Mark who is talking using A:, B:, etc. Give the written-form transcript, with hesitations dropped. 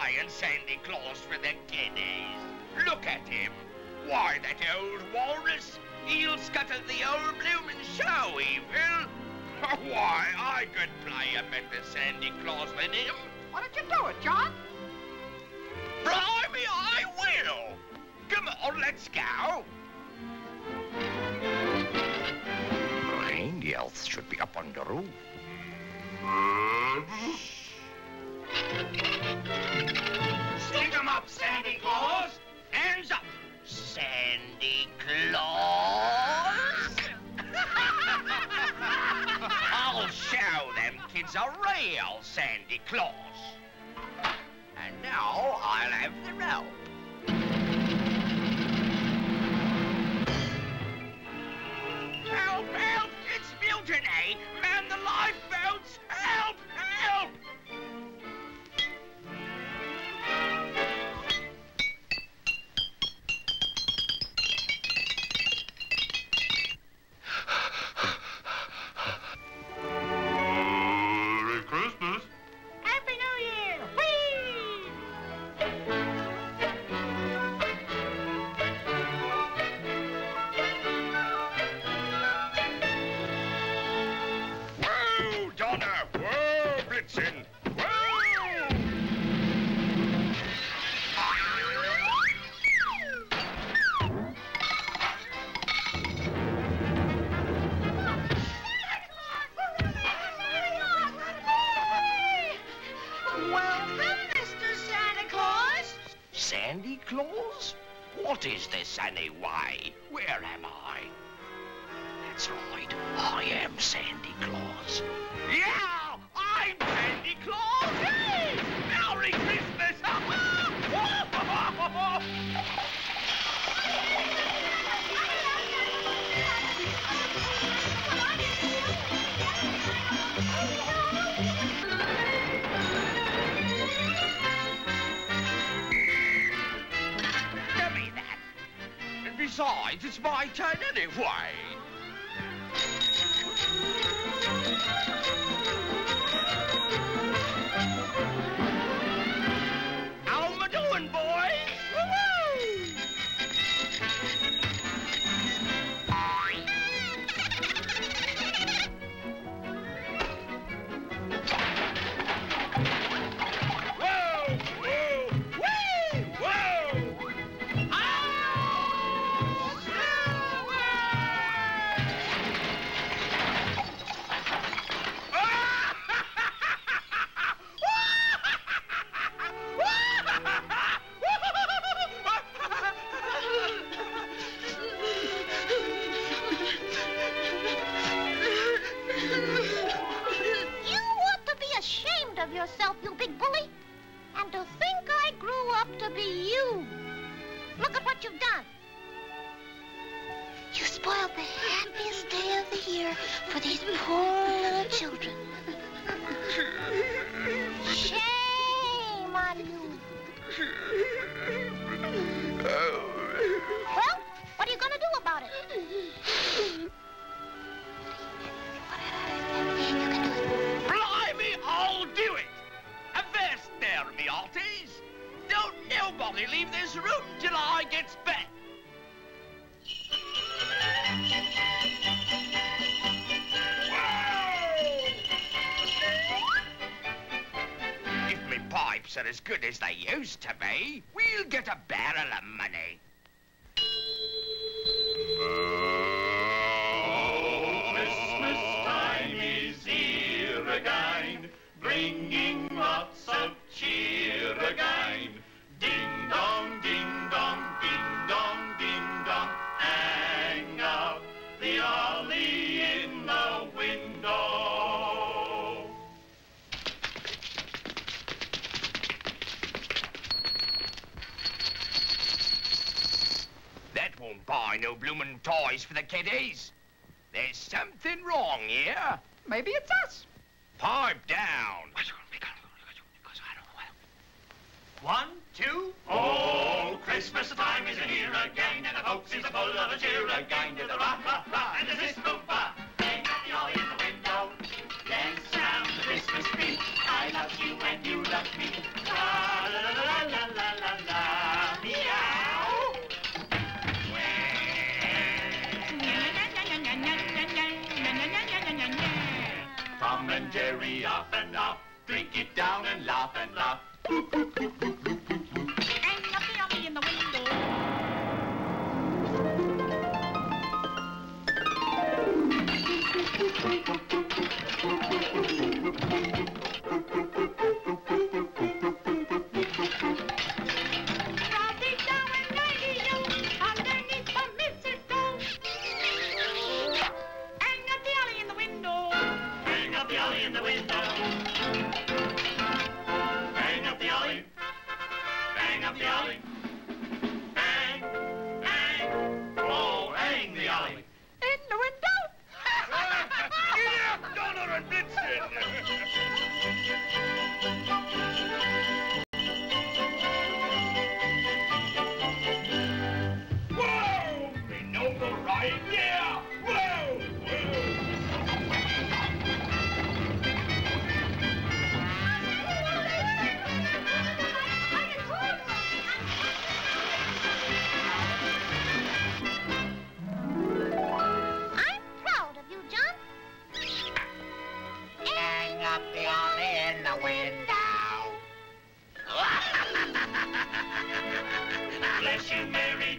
A: buying Sandy Claus for the kiddies. Look at him. Why, that old walrus, he'll scuttle the old bloomin' show, he will. Why, I could play a better Sandy Claus than him.
B: Why don't you do it, John?
A: Blimey, I will. Come on, let's go. Reindeers should be up on the roof. Stick 'em up, Sandy Claus. Hands up, Sandy Claus. I'll show them kids a real Sandy Claus. And now I'll have the rope. Help, help! It's mutiny! Man the lifeboats! Help, help!
C: Merry Christmas.
B: Happy New Year! Whee!
A: Whoa, Donna! Whoa, Blitzen! Whoa!
B: Welcome, Mr. Santa Claus.
A: Sandy Claus? What is this anyway? Where am I? That's right, I am Sandy Claus. Yeah, I'm Sandy Claus! Hey! Merry Christmas! Give me that. And besides, it's my turn anyway. How am I doing, boys? Woo-hoo! Whoa! Whoa! Whee! Whoa! Oh!
D: You ought to be ashamed of yourself, you big bully. And to think I grew up to be you. Look at what you've done. You spoiled the happiest day of the year for these poor little children. Shame on you. Well, what are you going to do about it?
A: Blimey, I'll do it! Avast there, me hearties! Don't nobody leave this room till I gets back! Whoa! If me pipes are as good as they used to be, we'll get a barrel of money.
C: Christmas time is here again, bringing lots of cheer again. Ding dong, ding dong, ding dong, ding dong. Hang up the holly in the window.
A: That won't buy no bloomin' toys for the kiddies. There's something wrong here.
B: Maybe it's us.
A: Pipe down.
C: 1, 2. Oh, Christmas time is here again, and the folks is full of a cheer again. To the rah, rah, rah, and the disco bar. Hang up the holly in the window. Dance around the Christmas tree. I love you and you love me. La, la, la, la. and Jerry off and off. Drink it down and laugh and laugh.
B: Hang up the ollie in the window. Robbie down and radio underneath the mistletoe. Hang up the ollie in the window.
C: Hang up the ollie in the window. Hang up the ollie. Hang up the ollie. Hang, hang. Oh, hang the ollie.
B: In the window.
C: Yeah, Donner and Blitzen. Whoa! The noble ride, yeah! Whoa! Whoa!
D: I'm proud of you, John.
A: Hang up the ollie in the window.
C: Bless you, Mary